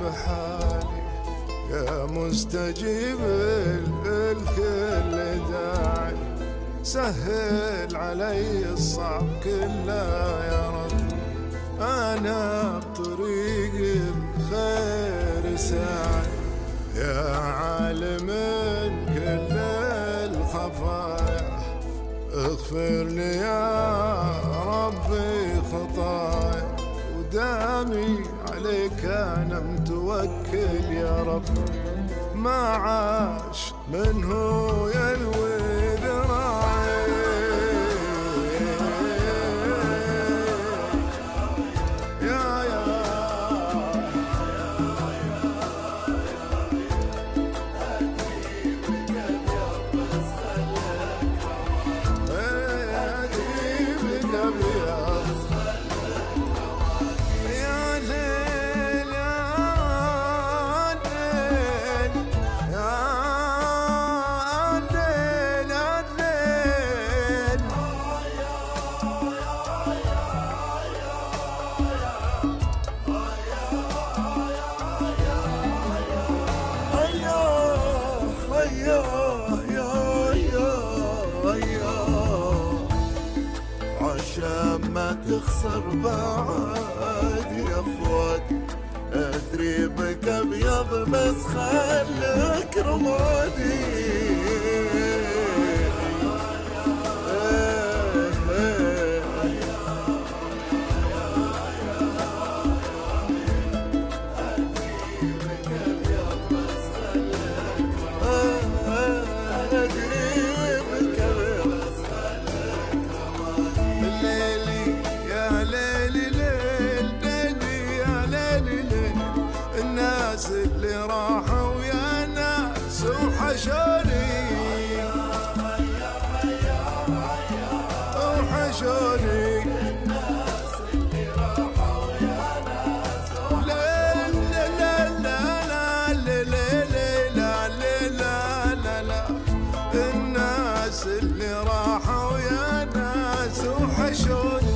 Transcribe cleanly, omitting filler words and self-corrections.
بحالي يا مستجيب الكل داعي، سهل علي الصعب كله يا رب، أنا بطريق الخير ساعي، يا عالم كل الخفايا اغفر لي يا ربي خطايا، ودامي عليك أنا متوكل يا رب، ما عاش منه ينوي ذراعي. عشان ما تخسر بعد يا فؤاد، ادري بك ابيض بس خليك رمادي. الناس اللي راحوا يا ناس وحشوني، وحشوني الناس اللي راحوا يا ناس وحشوني. لا لا لا لا لا لا لا لا، الناس اللي راحوا يا ناس وحشوني.